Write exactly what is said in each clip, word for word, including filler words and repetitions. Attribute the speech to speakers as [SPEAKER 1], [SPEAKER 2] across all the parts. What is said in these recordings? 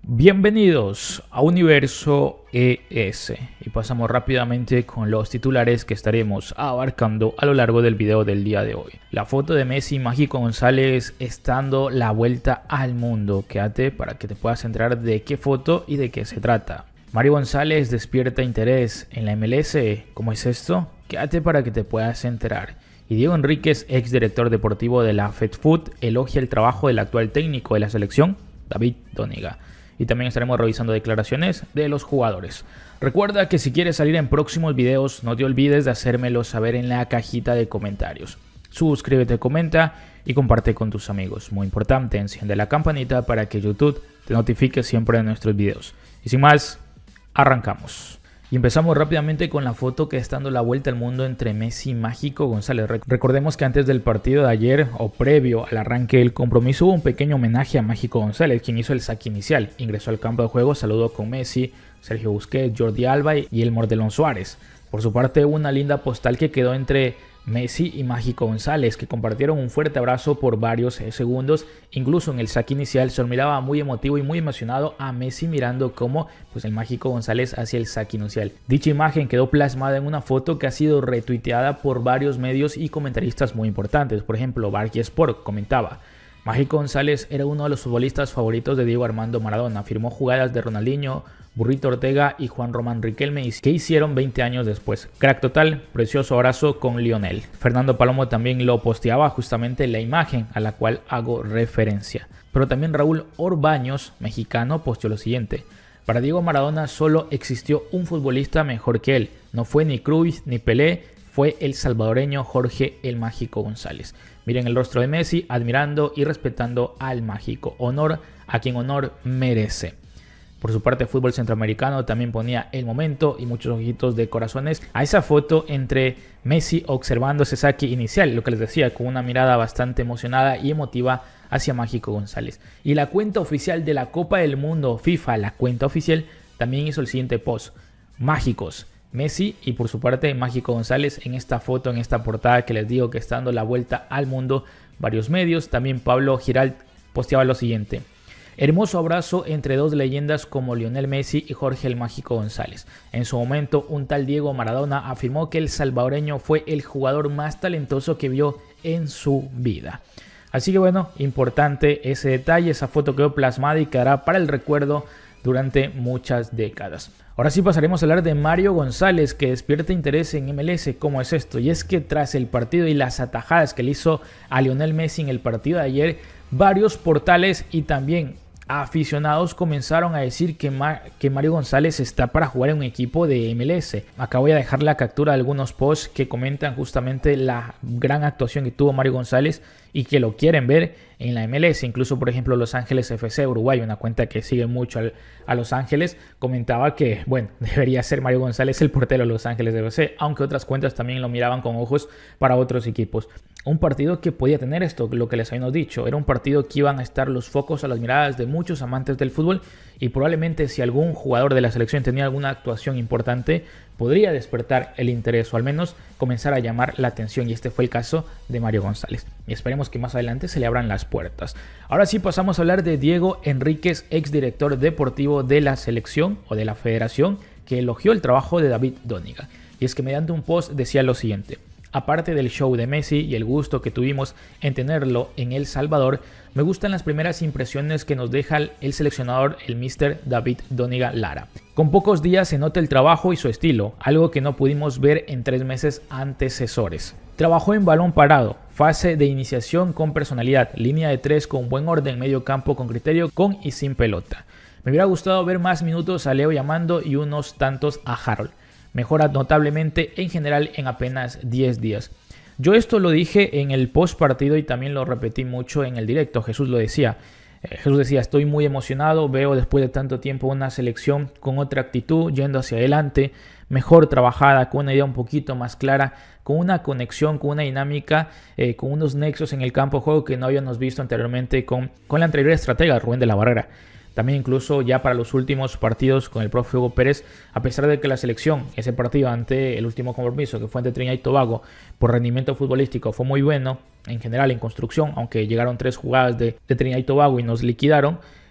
[SPEAKER 1] Bienvenidos a Universo E S y pasamos rápidamente con los titulares que estaremos abarcando a lo largo del video del día de hoy. La foto de Messi y Mágico González estando la vuelta al mundo. Quédate para que te puedas enterar de qué foto y de qué se trata. Mario González despierta interés en la M L S. ¿Cómo es esto? Quédate para que te puedas enterar. Y Diego Enríquez, ex director deportivo de la FedFoot, elogia el trabajo del actual técnico de la selección, David Doniga. Y también estaremos revisando declaraciones de los jugadores. Recuerda que si quieres salir en próximos videos, no te olvides de hacérmelo saber en la cajita de comentarios. Suscríbete, comenta y comparte con tus amigos. Muy importante, enciende la campanita para que YouTube te notifique siempre de nuestros videos. Y sin más, arrancamos. Y empezamos rápidamente con la foto que está dando la vuelta al mundo entre Messi y Mágico González. Recordemos que antes del partido de ayer o previo al arranque del compromiso hubo un pequeño homenaje a Mágico González, quien hizo el saque inicial. Ingresó al campo de juego, saludó con Messi, Sergio Busquets, Jordi Alba y el Mordelón Suárez. Por su parte hubo una linda postal que quedó entre Messi y Mágico González, que compartieron un fuerte abrazo por varios segundos. Incluso en el saque inicial se miraba muy emotivo y muy emocionado a Messi mirando cómo pues, el Mágico González hacía el saque inicial. Dicha imagen quedó plasmada en una foto que ha sido retuiteada por varios medios y comentaristas muy importantes. Por ejemplo, Barqui Sport comentaba: Mágico González era uno de los futbolistas favoritos de Diego Armando Maradona. Firmó jugadas de Ronaldinho, Burrito Ortega y Juan Román Riquelme, que hicieron veinte años después. Crack total, precioso abrazo con Lionel. Fernando Palomo también lo posteaba justamente la imagen a la cual hago referencia. Pero también Raúl Orbaños, mexicano, posteó lo siguiente: para Diego Maradona solo existió un futbolista mejor que él. No fue ni Cruyff ni Pelé, fue el salvadoreño Jorge el Mágico González. Miren el rostro de Messi, admirando y respetando al Mágico. Honor a quien honor merece. Por su parte, Fútbol Centroamericano también ponía el momento y muchos ojitos de corazones a esa foto entre Messi observando ese saque inicial, lo que les decía, con una mirada bastante emocionada y emotiva hacia Mágico González. Y la cuenta oficial de la Copa del Mundo FIFA, la cuenta oficial, también hizo el siguiente post: Mágicos, Messi y por su parte Mágico González en esta foto, en esta portada que les digo que está dando la vuelta al mundo. Varios medios, también Pablo Giralt posteaba lo siguiente: hermoso abrazo entre dos leyendas como Lionel Messi y Jorge el Mágico González. En su momento, un tal Diego Maradona afirmó que el salvadoreño fue el jugador más talentoso que vio en su vida. Así que bueno, importante ese detalle, esa foto quedó plasmada y quedará para el recuerdo durante muchas décadas. Ahora sí pasaremos a hablar de Mario González, que despierta interés en M L S. ¿Cómo es esto? Y es que tras el partido y las atajadas que le hizo a Lionel Messi en el partido de ayer, varios portales y también aficionados comenzaron a decir que, Ma que Mario González está para jugar en un equipo de M L S. Acá voy a dejar la captura de algunos posts que comentan justamente la gran actuación que tuvo Mario González y que lo quieren ver en la M L S. Incluso, por ejemplo, Los Ángeles F C Uruguay, una cuenta que sigue mucho al, a Los Ángeles, comentaba que, bueno, debería ser Mario González el portero de Los Ángeles F C, aunque otras cuentas también lo miraban con ojos para otros equipos. Un partido que podía tener esto, lo que les habíamos dicho, era un partido que iban a estar los focos a las miradas de muchos amantes del fútbol y probablemente si algún jugador de la selección tenía alguna actuación importante, podría despertar el interés o al menos comenzar a llamar la atención, y este fue el caso de Mario González. Y esperemos que más adelante se le abran las puertas. Ahora sí pasamos a hablar de Diego Enríquez, exdirector deportivo de la selección o de la federación, que elogió el trabajo de David Doniga. Y es que mediante un post decía lo siguiente: aparte del show de Messi y el gusto que tuvimos en tenerlo en El Salvador, me gustan las primeras impresiones que nos deja el seleccionador, el míster David Doniga Lara. Con pocos días se nota el trabajo y su estilo, algo que no pudimos ver en tres meses antecesores. Trabajó en balón parado, fase de iniciación con personalidad, línea de tres con buen orden, medio campo con criterio, con y sin pelota. Me hubiera gustado ver más minutos a Leo Yamando y unos tantos a Harold. Mejora notablemente en general en apenas diez días. Yo esto lo dije en el post partido y también lo repetí mucho en el directo. Jesús lo decía. Eh, Jesús decía: estoy muy emocionado, veo después de tanto tiempo una selección con otra actitud, yendo hacia adelante, mejor trabajada, con una idea un poquito más clara, con una conexión, con una dinámica, eh, con unos nexos en el campo de juego que no habíamos visto anteriormente con, con la anterior estratega, Rubén de la Barrera. También incluso ya para los últimos partidos con el profe Hugo Pérez, a pesar de que la selección, ese partido ante el último compromiso que fue ante Trinidad y Tobago, por rendimiento futbolístico fue muy bueno, en general en construcción, aunque llegaron tres jugadas de, de Trinidad y Tobago y nos liquidaron,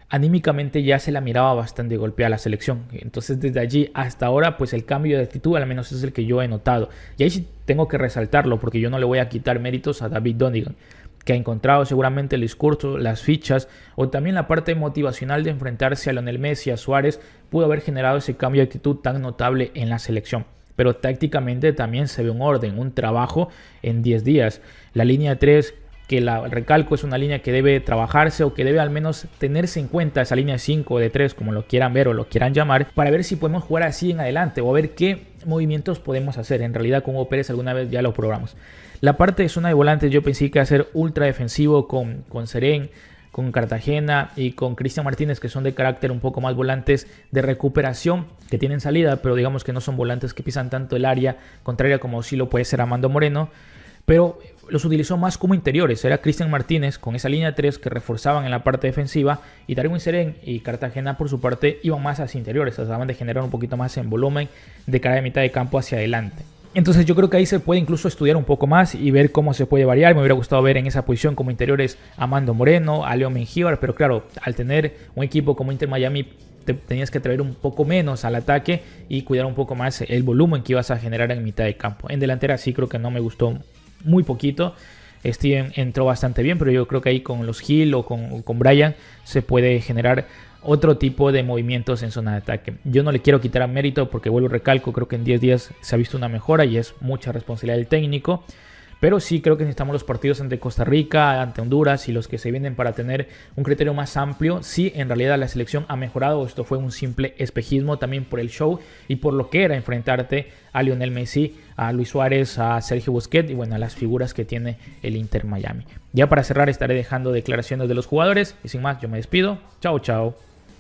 [SPEAKER 1] anímicamente ya se la miraba bastante golpeada la selección. Entonces desde allí hasta ahora pues el cambio de actitud al menos es el que yo he notado. Y ahí sí tengo que resaltarlo porque yo no le voy a quitar méritos a David Donegan, que ha encontrado seguramente el discurso, las fichas o también la parte motivacional de enfrentarse a Lionel Messi, a Suárez, pudo haber generado ese cambio de actitud tan notable en la selección. Pero tácticamente también se ve un orden, un trabajo en diez días. La línea tres, que la recalco, es una línea que debe trabajarse o que debe al menos tenerse en cuenta, esa línea cinco o de tres, como lo quieran ver o lo quieran llamar, para ver si podemos jugar así en adelante o a ver qué movimientos podemos hacer. En realidad con Hugo Pérez alguna vez ya lo probamos. La parte de zona de volantes yo pensé que iba a ser ultra defensivo con, con Serén, con Cartagena y con Cristian Martínez, que son de carácter un poco más volantes de recuperación, que tienen salida, pero digamos que no son volantes que pisan tanto el área contraria como sí lo puede ser Amando Moreno, pero los utilizó más como interiores. Era Cristian Martínez con esa línea tres que reforzaban en la parte defensiva, y Darwin Serén y Cartagena por su parte iban más hacia interiores, trataban de generar un poquito más en volumen de cara de mitad de campo hacia adelante. Entonces yo creo que ahí se puede incluso estudiar un poco más y ver cómo se puede variar. Me hubiera gustado ver en esa posición como interiores a Amando Moreno, a Leo Mengíbar, pero claro, al tener un equipo como Inter Miami te tenías que traer un poco menos al ataque y cuidar un poco más el volumen que ibas a generar en mitad de campo. En delantera sí creo que no me gustó muy poquito. Steven entró bastante bien, pero yo creo que ahí con los Gil o con, o con Brian se puede generar otro tipo de movimientos en zona de ataque. Yo no le quiero quitar a mérito porque, vuelvo, recalco, creo que en diez días se ha visto una mejora y es mucha responsabilidad del técnico. Pero sí creo que necesitamos los partidos ante Costa Rica, ante Honduras y los que se vienen para tener un criterio más amplio. Sí, en realidad la selección ha mejorado. Esto fue un simple espejismo también por el show y por lo que era enfrentarte a Lionel Messi, a Luis Suárez, a Sergio Busquets y bueno, a las figuras que tiene el Inter Miami. Ya para cerrar estaré dejando declaraciones de los jugadores y sin más yo me despido. Chao, chao.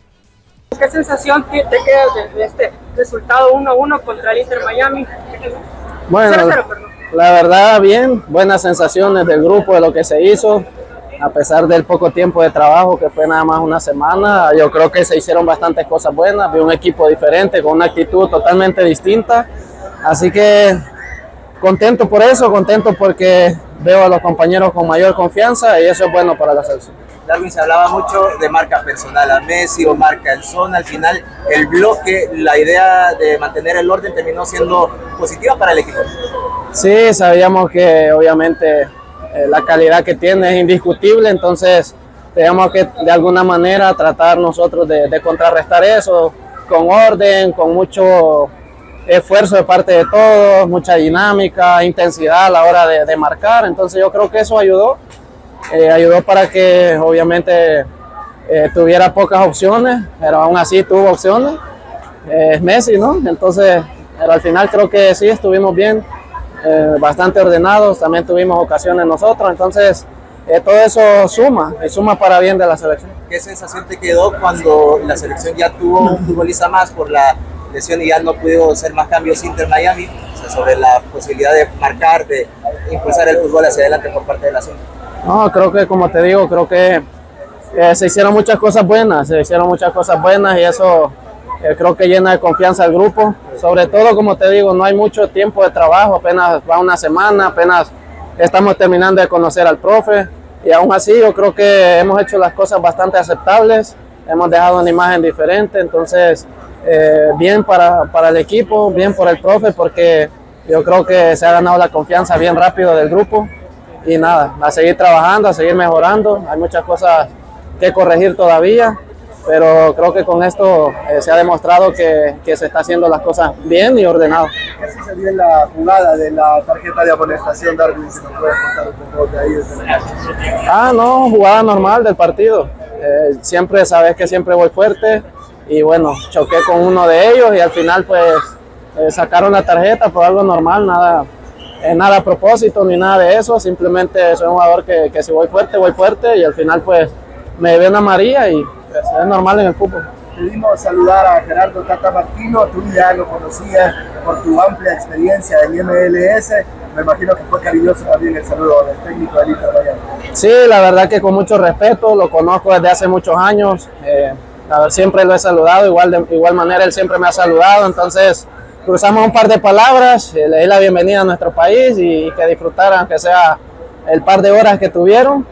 [SPEAKER 2] ¿Qué sensación te queda de este resultado uno a uno contra el Inter Miami?
[SPEAKER 3] Bueno, cero cero, la verdad bien, buenas sensaciones del grupo, de lo que se hizo, a pesar del poco tiempo de trabajo que fue nada más una semana. Yo creo que se hicieron bastantes cosas buenas, vi un equipo diferente, con una actitud totalmente distinta, así que contento por eso, contento porque veo a los compañeros con mayor confianza y eso es bueno para la selección.
[SPEAKER 4] Darwin, se hablaba mucho de marca personal a Messi o marca en zona. Al final, el bloque, la idea de mantener el orden terminó siendo positiva para el equipo.
[SPEAKER 3] Sí, sabíamos que obviamente eh, la calidad que tiene es indiscutible, entonces teníamos que de alguna manera tratar nosotros de, de contrarrestar eso con orden, con mucho esfuerzo de parte de todos, mucha dinámica, intensidad a la hora de, de marcar. Entonces yo creo que eso ayudó. Eh, ayudó para que obviamente eh, tuviera pocas opciones, pero aún así tuvo opciones. Eh, es Messi, ¿no? Entonces, pero al final creo que sí estuvimos bien, eh, bastante ordenados, también tuvimos ocasiones nosotros, entonces eh, todo eso suma, y suma para bien de la selección.
[SPEAKER 4] ¿Qué sensación te quedó cuando la selección ya tuvo un futbolista más por la lesión y ya no pudo hacer más cambios Inter Miami? O sea, sobre la posibilidad de marcar, de impulsar el fútbol hacia adelante por parte de la selección.
[SPEAKER 3] No, creo que, como te digo, creo que eh, se hicieron muchas cosas buenas, se hicieron muchas cosas buenas y eso eh, creo que llena de confianza al grupo. Sobre todo, como te digo, no hay mucho tiempo de trabajo, apenas va una semana, apenas estamos terminando de conocer al profe y aún así yo creo que hemos hecho las cosas bastante aceptables, hemos dejado una imagen diferente, entonces eh, bien para, para el equipo, bien por el profe porque yo creo que se ha ganado la confianza bien rápido del grupo. Y nada, a seguir trabajando, a seguir mejorando. Hay muchas cosas que corregir todavía, pero creo que con esto eh, se ha demostrado que, que se está haciendo las cosas bien y ordenado.
[SPEAKER 5] ¿Qué sucedió en la jugada de la tarjeta de amonestación, Darwin? Si nos puedes contar un poco de ahí.
[SPEAKER 3] Ah, no, jugada normal del partido. Eh, siempre sabes que siempre voy fuerte y bueno, choqué con uno de ellos y al final pues eh, sacaron la tarjeta por algo normal, nada. Eh, nada a propósito ni nada de eso, simplemente soy un jugador que, que si voy fuerte, voy fuerte y al final pues me ven a María y pues, es normal en el fútbol.
[SPEAKER 5] Pudimos saludar a Gerardo Tata Martino, tú ya lo conocías por tu amplia experiencia en M L S, me imagino que fue cariñoso también el saludo del técnico del Inter Miami.
[SPEAKER 3] Sí, la verdad que con mucho respeto, lo conozco desde hace muchos años, eh, a ver, siempre lo he saludado, igual de igual manera él siempre me ha saludado, entonces cruzamos un par de palabras, eh, le di la bienvenida a nuestro país y, y que disfrutaran, que sea el par de horas que tuvieron.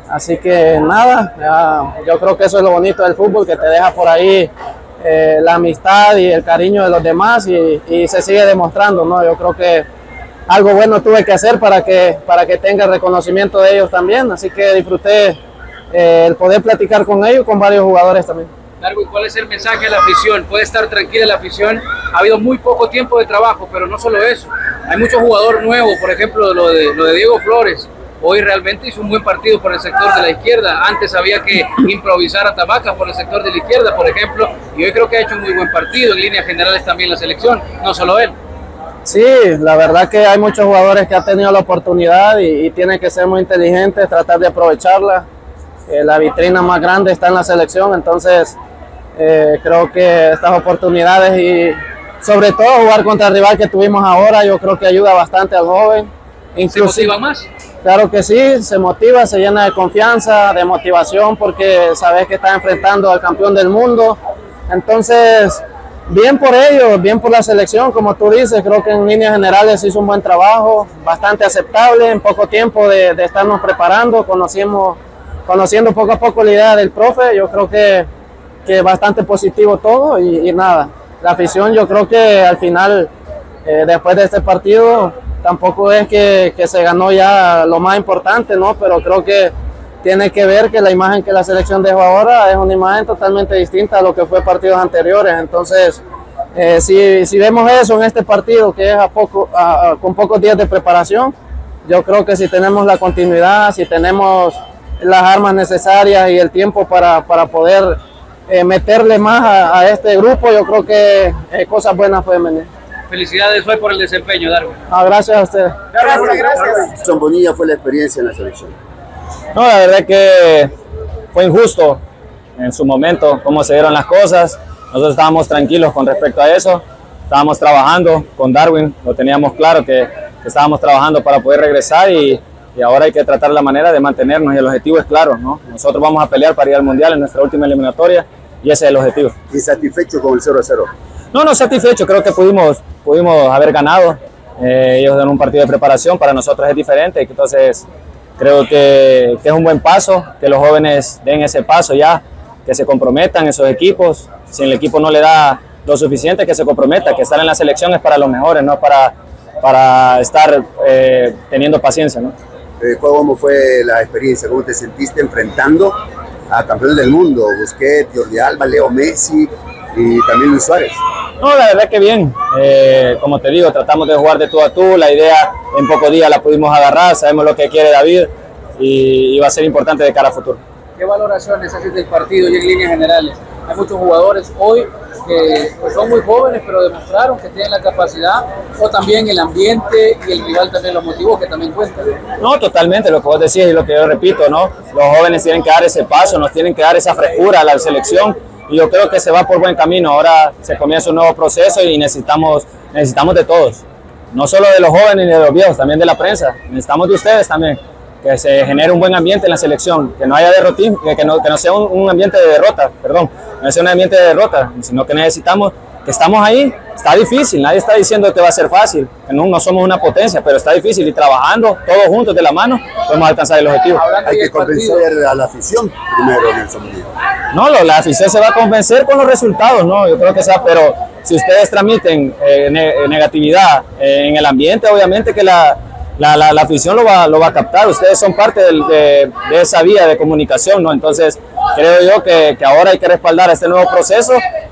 [SPEAKER 3] Así que nada, ya, yo creo que eso es lo bonito del fútbol, que te deja por ahí eh, la amistad y el cariño de los demás y, y se sigue demostrando, ¿no? Yo creo que algo bueno tuve que hacer para que, para que tenga reconocimiento de ellos también, así que disfruté eh, el poder platicar con ellos, con varios jugadores también.
[SPEAKER 6] Darwin, ¿cuál es el mensaje a la afición? Puede estar tranquila la afición, ha habido muy poco tiempo de trabajo, pero no solo eso, hay muchos jugadores nuevos, por ejemplo lo de, lo de Diego Flores, hoy realmente hizo un buen partido por el sector de la izquierda, antes había que improvisar a Tamaca por el sector de la izquierda, por ejemplo, y hoy creo que ha hecho un muy buen partido, en líneas generales también la selección, no solo él.
[SPEAKER 3] Sí, la verdad que hay muchos jugadores que han tenido la oportunidad y, y tienen que ser muy inteligentes, tratar de aprovecharla. Eh, la vitrina más grande está en la selección, entonces eh, creo que estas oportunidades y sobre todo jugar contra el rival que tuvimos ahora, yo creo que ayuda bastante al joven.
[SPEAKER 6] Inclusive, ¿se motiva más?
[SPEAKER 3] Claro que sí, se motiva, se llena de confianza, de motivación, porque sabes que está enfrentando al campeón del mundo. Entonces, bien por ellos, bien por la selección, como tú dices, creo que en líneas generales hizo un buen trabajo, bastante aceptable, en poco tiempo de, de estarnos preparando, conocimos, conociendo poco a poco la idea del profe, yo creo que, que bastante positivo todo y, y nada, la afición yo creo que al final, eh, después de este partido, tampoco es que, que se ganó ya lo más importante, ¿no? Pero creo que tiene que ver que la imagen que la selección dejó ahora es una imagen totalmente distinta a lo que fue partidos anteriores. Entonces, eh, si, si vemos eso en este partido, que es a poco, a, a, con pocos días de preparación, yo creo que si tenemos la continuidad, si tenemos las armas necesarias y el tiempo para, para poder eh, meterle más a, a este grupo, yo creo que eh, cosas buenas pueden venir.
[SPEAKER 6] Felicidades hoy por el desempeño, Darwin.
[SPEAKER 3] Ah, gracias a ustedes.
[SPEAKER 2] Gracias, gracias.
[SPEAKER 5] Son Bonilla fue la experiencia en la selección.
[SPEAKER 7] No, la verdad que fue injusto en su momento cómo se dieron las cosas. Nosotros estábamos tranquilos con respecto a eso. Estábamos trabajando con Darwin, lo teníamos claro que, que estábamos trabajando para poder regresar y, y ahora hay que tratar la manera de mantenernos y el objetivo es claro, ¿no? Nosotros vamos a pelear para ir al Mundial en nuestra última eliminatoria y ese es el objetivo.
[SPEAKER 5] ¿Y satisfecho con el cero a cero?
[SPEAKER 7] No, no satisfecho, creo que pudimos, pudimos haber ganado. Eh, ellos dan un partido de preparación, para nosotros es diferente, entonces creo que, que es un buen paso, que los jóvenes den ese paso ya, que se comprometan esos equipos. Si el equipo no le da lo suficiente, que se comprometa, que estar en la selección es para los mejores, no para, para estar eh, teniendo paciencia, ¿no?
[SPEAKER 5] Eh, ¿Cómo fue la experiencia? ¿Cómo te sentiste enfrentando a campeones del mundo? Busquets, Jordi Alba, Leo Messi y también Luis Suárez.
[SPEAKER 7] No, la verdad que bien, eh, como te digo, tratamos de jugar de tú a tú, la idea en pocos días la pudimos agarrar, sabemos lo que quiere David y, y va a ser importante de cara a futuro.
[SPEAKER 6] ¿Qué valoraciones haces del partido y en líneas generales? Hay muchos jugadores hoy que pues, son muy jóvenes, pero demostraron que tienen la capacidad, o también el ambiente y el rival también los motivó, que también cuenta.
[SPEAKER 7] No, totalmente, lo que vos decís y lo que yo repito, ¿no? Los jóvenes tienen que dar ese paso, nos tienen que dar esa frescura a la selección y yo creo que se va por buen camino. Ahora se comienza un nuevo proceso y necesitamos, necesitamos de todos, no solo de los jóvenes ni de los viejos, también de la prensa, necesitamos de ustedes también, que se genere un buen ambiente en la selección, que no haya derrotismo, que no, que no sea un, un ambiente de derrota, perdón, no sea un ambiente de derrota, sino que necesitamos, que estamos ahí, está difícil, nadie está diciendo que va a ser fácil, que no, no somos una potencia, pero está difícil y trabajando todos juntos de la mano podemos alcanzar el objetivo.
[SPEAKER 5] Hay que convencer a la afición primero, Nelson Bonilla.
[SPEAKER 7] No, lo, la afición se va a convencer con los resultados, ¿no? Yo creo que sea, pero si ustedes transmiten eh, ne negatividad eh, en el ambiente, obviamente que la La, la, la afición lo va, lo va a captar, ustedes son parte del, de, de esa vía de comunicación, ¿no? Entonces creo yo que, que ahora hay que respaldar este nuevo proceso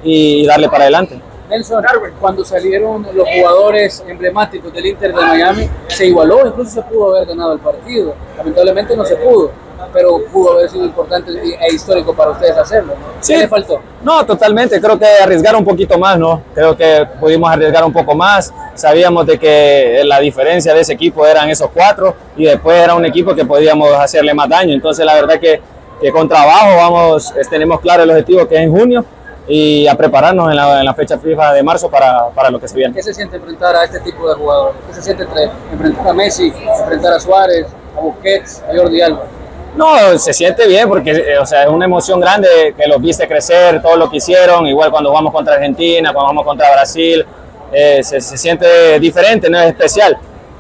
[SPEAKER 7] y darle para adelante.
[SPEAKER 6] Nelson, cuando salieron los jugadores emblemáticos del Inter de Miami, se igualó, incluso se pudo haber ganado el partido, lamentablemente no se pudo, pero pudo haber sido importante e histórico para ustedes hacerlo, ¿no? ¿Qué
[SPEAKER 7] Sí.
[SPEAKER 6] le faltó?
[SPEAKER 7] No, totalmente, creo que arriesgar un poquito más, ¿no? Creo que pudimos arriesgar un poco más, sabíamos de que la diferencia de ese equipo eran esos cuatro y después era un equipo que podíamos hacerle más daño, entonces la verdad que, que con trabajo vamos, tenemos claro el objetivo que es en junio y a prepararnos en la, en la fecha FIFA de marzo para, para lo que se viene.
[SPEAKER 6] ¿Qué se siente enfrentar a este tipo de jugadores? ¿Qué se siente entre, enfrentar a Messi, enfrentar a Suárez, a Busquets, a Jordi Alba?
[SPEAKER 7] No, se siente bien porque eh, o sea, es una emoción grande que los viste crecer, todo lo que hicieron, igual cuando jugamos contra Argentina, cuando jugamos contra Brasil, eh, se, se siente diferente, no es especial.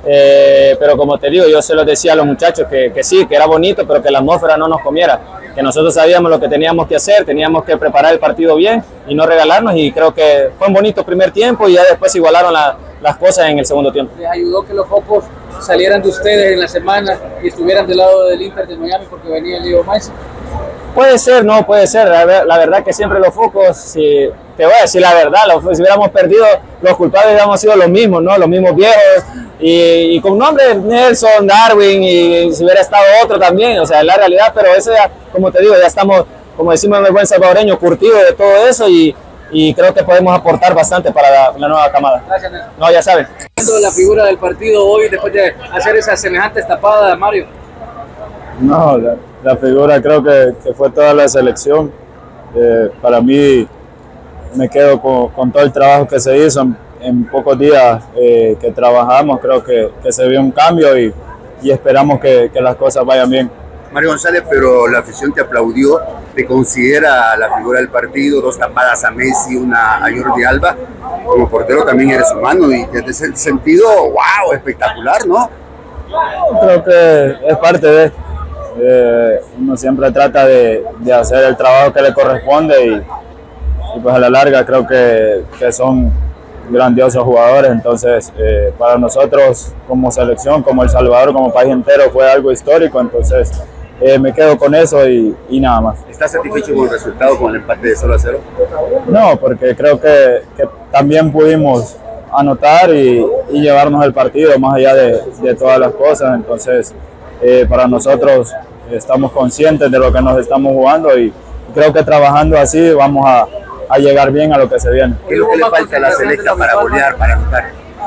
[SPEAKER 7] Eh, pero como te digo, yo se lo decía a los muchachos que, que sí, que era bonito, pero que la atmósfera no nos comiera, que nosotros sabíamos lo que teníamos que hacer, teníamos que preparar el partido bien y no regalarnos, y creo que fue un bonito primer tiempo y ya después igualaron la, las cosas en el segundo tiempo.
[SPEAKER 6] ¿Les ayudó que los focos salieran de ustedes en la semana y estuvieran del lado del Inter de Miami porque venía el Leo Messi?
[SPEAKER 7] Puede ser, no, puede ser. La, la verdad que siempre los focos, si, te voy a decir la verdad, los, si hubiéramos perdido, los culpables hubiéramos sido los mismos, ¿no? Los mismos viejos, y, y con nombres Nelson, Darwin, y si hubiera estado otro también, o sea, es la realidad, pero eso ya, como te digo, ya estamos, como decimos en el buen salvadoreño, curtidos de todo eso, y, y creo que podemos aportar bastante para la, la nueva camada.
[SPEAKER 6] Gracias, Nelson.
[SPEAKER 7] No, ya saben.
[SPEAKER 6] La figura del partido hoy, después de hacer esa semejante tapada, Mario.
[SPEAKER 8] No, la, la figura creo que, que fue toda la selección. Eh, para mí me quedo con, con todo el trabajo que se hizo en, en pocos días eh, que trabajamos. Creo que, que se vio un cambio y, y esperamos que, que las cosas vayan bien.
[SPEAKER 9] Mario González, pero la afición te aplaudió, te considera la figura del partido, dos tapadas a Messi, una a Jordi Alba. Como portero también eres humano y desde ese sentido, wow, espectacular, ¿no?
[SPEAKER 8] Creo que es parte de... Eh, uno siempre trata de, de hacer el trabajo que le corresponde y, y pues a la larga creo que, que son grandiosos jugadores, entonces eh, para nosotros como selección, como El Salvador, como país entero fue algo histórico, entonces eh, me quedo con eso y, y nada más.
[SPEAKER 9] ¿Estás satisfecho con el resultado, con el empate de cero a cero?
[SPEAKER 8] No, porque creo que, que también pudimos anotar y, y llevarnos el partido más allá de, de todas las cosas, entonces Eh, para nosotros estamos conscientes de lo que nos estamos jugando y creo que trabajando así vamos a, a llegar bien a lo que se viene.
[SPEAKER 9] ¿Qué es lo que le falta a la selecta para golear, para anotar?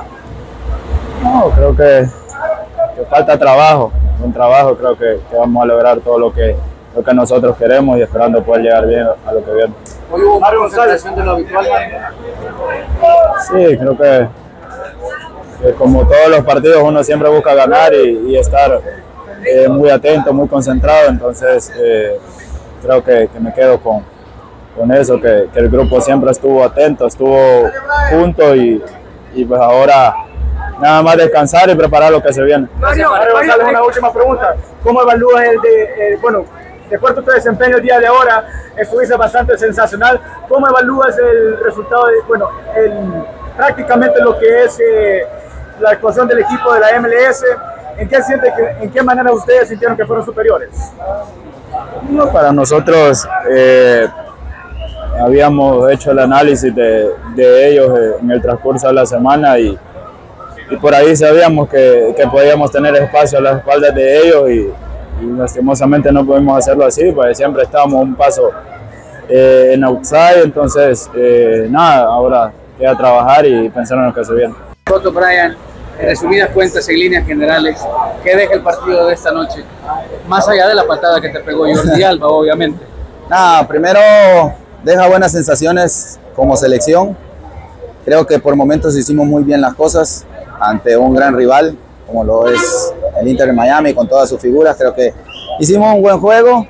[SPEAKER 8] No, creo que, que falta trabajo, un trabajo, creo que, que vamos a lograr todo lo que, lo que nosotros queremos y esperando poder llegar bien a lo que viene.
[SPEAKER 6] ¿Hoy hubo más concentración de lo habitual?
[SPEAKER 8] Sí, creo que, que como todos los partidos uno siempre busca ganar y, y estar Eh, muy atento, muy concentrado, entonces eh, creo que, que me quedo con, con eso, que, que el grupo siempre estuvo atento, estuvo junto y, y pues ahora nada más descansar y preparar lo que se viene.
[SPEAKER 5] Mario, Mario González, una última pregunta. ¿Cómo evalúas el de, eh, bueno, de acuerdo a tu desempeño el día de ahora, estuviste bastante sensacional? ¿Cómo evalúas el resultado, de, bueno, el, prácticamente lo que es eh, la actuación del equipo de la M L S? ¿En qué, siente que, ¿En qué manera ustedes sintieron que fueron superiores?
[SPEAKER 8] No, para nosotros eh, habíamos hecho el análisis de, de ellos en el transcurso de la semana y, y por ahí sabíamos que, que podíamos tener espacio a las espaldas de ellos y, y lastimosamente no pudimos hacerlo así, pues siempre estábamos un paso eh, en outside, entonces eh, nada, ahora queda trabajar y pensar en lo que se viene.
[SPEAKER 6] Roto, Brian, en resumidas cuentas, en líneas generales, ¿qué deja el partido de esta noche? Más allá de la patada que te pegó Jordi Alba, obviamente.
[SPEAKER 10] Nada, primero deja buenas sensaciones como selección. Creo que por momentos hicimos muy bien las cosas ante un gran rival, como lo es el Inter de Miami, con todas sus figuras. Creo que hicimos un buen juego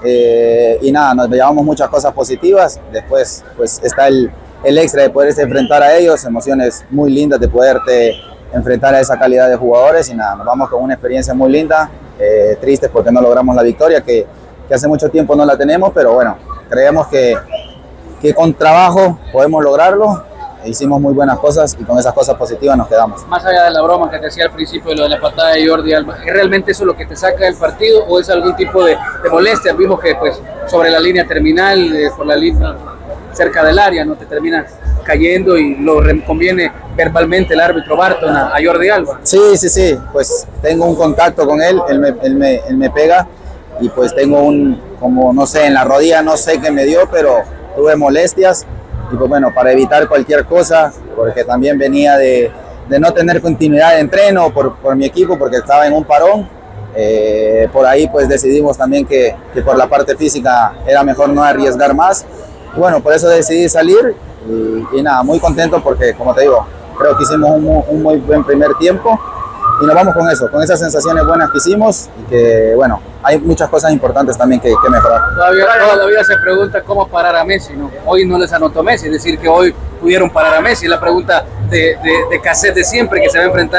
[SPEAKER 10] eh, y nada, nos llevamos muchas cosas positivas. Después pues está el, el extra de poderse enfrentar a ellos, emociones muy lindas de poderte enfrentar a esa calidad de jugadores y nada, nos vamos con una experiencia muy linda, eh, tristes porque no logramos la victoria, que, que hace mucho tiempo no la tenemos, pero bueno, creemos que, que con trabajo podemos lograrlo, hicimos muy buenas cosas y con esas cosas positivas nos quedamos.
[SPEAKER 6] Más allá de la broma que te hacía al principio de lo de la patada de Jordi Alba, ¿es realmente eso lo que te saca del partido o es algún tipo de, de molestia? Vimos que pues sobre la línea terminal, eh, por la línea cerca del área, no te terminas cayendo y lo conviene verbalmente el árbitro Barton a, a Jordi Alba.
[SPEAKER 10] Sí, sí, sí, pues tengo un contacto con él, él me, él me, él me pega y pues tengo un, como no sé, en la rodilla no sé qué me dio, pero tuve molestias y pues bueno, para evitar cualquier cosa, porque también venía de, de no tener continuidad de entreno por, por mi equipo, porque estaba en un parón, eh, por ahí pues decidimos también que, que por la parte física era mejor no arriesgar más y bueno, por eso decidí salir. Y, y nada, muy contento porque, como te digo, creo que hicimos un, un muy buen primer tiempo y nos vamos con eso, con esas sensaciones buenas que hicimos y que, bueno, hay muchas cosas importantes también que, que mejorar.
[SPEAKER 6] Todavía, toda la vida se pregunta cómo parar a Messi, ¿no? Hoy no les anotó Messi, es decir, que hoy pudieron parar a Messi. La pregunta de, de, de cassette de siempre, que se va a enfrentar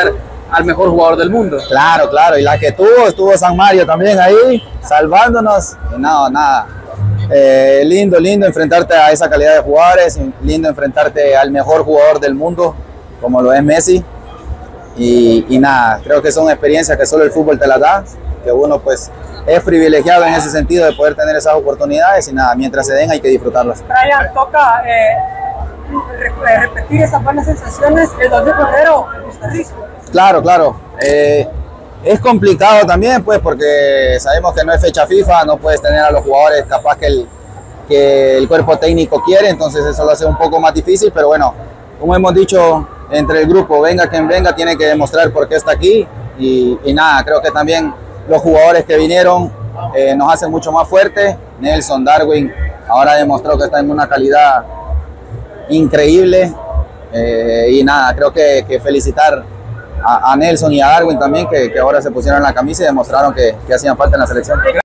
[SPEAKER 6] al mejor jugador del mundo.
[SPEAKER 10] Claro, claro, y la que tuvo, estuvo San Mario también ahí, salvándonos, y nada, nada. Eh, lindo, lindo enfrentarte a esa calidad de jugadores, lindo enfrentarte al mejor jugador del mundo, como lo es Messi, y, y nada, creo que son experiencias que solo el fútbol te las da, que uno pues es privilegiado en ese sentido de poder tener esas oportunidades, y nada, mientras se den hay que disfrutarlas.
[SPEAKER 2] Brian, toca eh, repetir esas buenas sensaciones el dos de febrero en Costa Rica.
[SPEAKER 10] Claro, claro. Eh, es complicado también, pues, porque sabemos que no es fecha FIFA, no puedes tener a los jugadores capaz que el, que el cuerpo técnico quiere, entonces eso lo hace un poco más difícil, pero bueno, como hemos dicho, entre el grupo, venga quien venga, tiene que demostrar por qué está aquí, y, y nada, creo que también los jugadores que vinieron eh, nos hacen mucho más fuertes. Nelson, Darwin, ahora demostró que está en una calidad increíble, eh, y nada, creo que, que felicitar a, a Nelson y a Darwin también, que, que ahora se pusieron la camisa y demostraron que, que hacían falta en la selección.